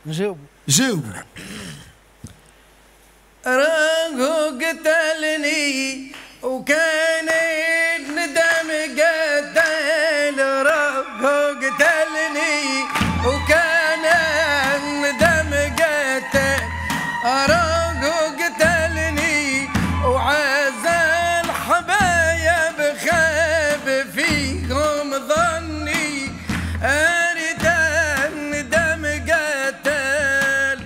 جاوبوا. راهو قتلني وكان الندم قتل، راهو قتلني وكان الندم قتل، راهو قتلني وعز الحبايب خاب فيهم ظني، أريد الندم قتل.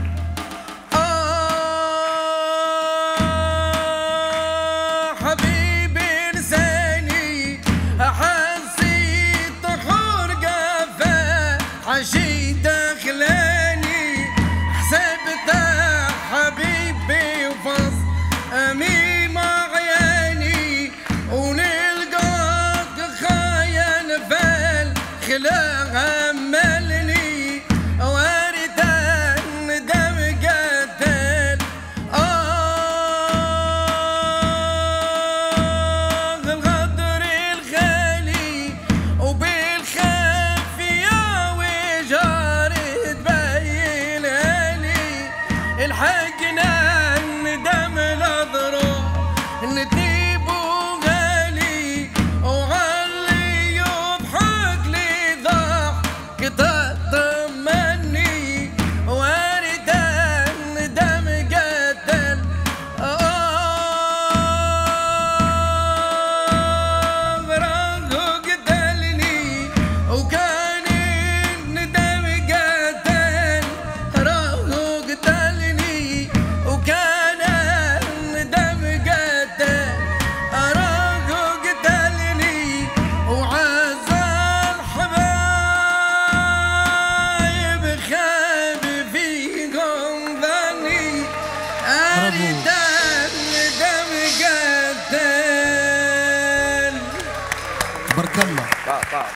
حبيبي لساني حسيت حرقة عشي دخلاني، حسبته حبيبي وفص أميم عياني، ونلقاك خاين فالخلا هملني، وارد الندم قتل. الغدر الخالي وبالخافية وجار تبينها لي، الحقنا الندم الأضرار نتيب وغالي، وعلي يضحك لي ضحك تطمني، وارد الندم قتل. راهو قتلني وكان الندم قتل، راهو قتلني وكان الندم قتل، راهو قتلني وعز الحبايب خاب فيهم ظني، أريد الندم قتل. تبارك الله.